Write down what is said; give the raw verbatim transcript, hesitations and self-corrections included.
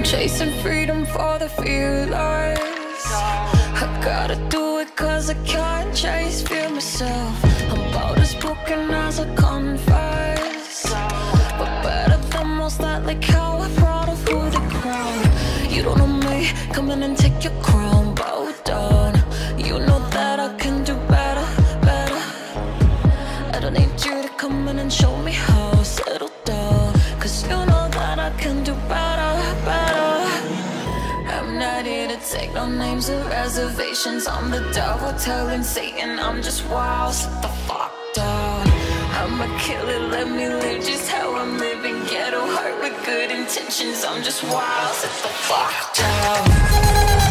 Chasing freedom for the fearless. I gotta do it cause I can't chase fear myself. I'm about as broken as I confess, but better than most, that like how I brought up through the crowd. You don't know me, come in and take your crown, bow down. You know that I can do better, better. I don't need you to come in and show me how. Settle down, cause you know that I can do better, better. I'm not here to take no names or reservations. I'm the devil telling Satan I'm just wild. Sit the fuck down. I'm a killer, let me live just how I'm living. Ghetto heart with good intentions. I'm just wild. Sit the fuck down.